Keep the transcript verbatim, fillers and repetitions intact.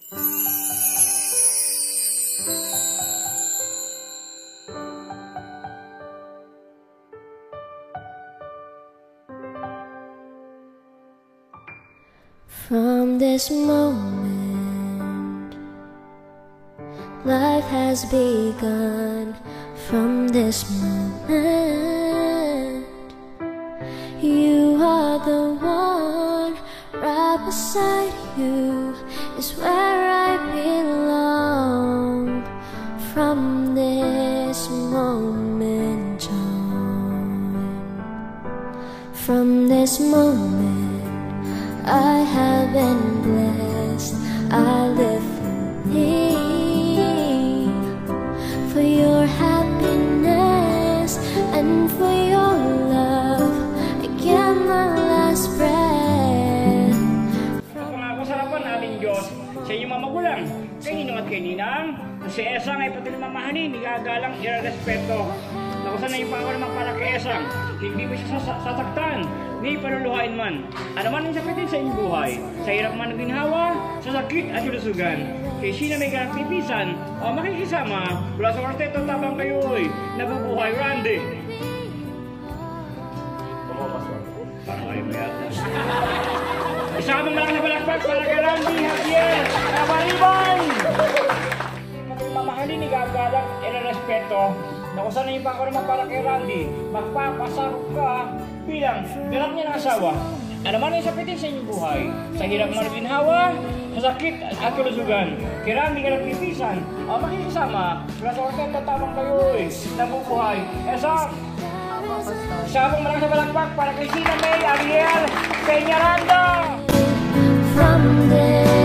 From this moment, life has begun. From this moment, you are the one. Right beside you is where I belong. From this moment on, from this moment, I have been blessed. I live for thee, for your happiness and for your love. I give my last breath. Pangako sa harapan nating Diyos sa inyong mga magulang, kay Ninong at kay Ninang, na si Esang ay patuloy mamahalin, igagalang, irerespeto. Nakusan na yung pangako naman para kay Esang, hindi mo siya sasaktan, ni paluluhain man. Ano man ang sakitin sa inyong buhay, sa hirap man ng ginhawa, sa sakit at kalusugan, kay sina may kapipisan o makikisama, mula sa kwarteto tabang kayo'y nabubuhay. Randy! Parang kayo mo yata. Isamang malakas na balakpak para kay Randy, Javier, Nabaliban! Mamahalin, igagalang, irerespeto. Nakusan na yung pangako naman para kay Randy, magpapasakop ka bilang ganap niya ng asawa. Ano man ang sakitin sa inyong buhay, sa hirap man ng ginhawa, sa sakit at kalusugan, kay Randy ka nagpipisan o makikisama, mula sa kwarteto tabang kayo'y nabubuhay. Esang! Sabong malakas na balakpak para kay Sina May, Ariel, Peñaranda! From there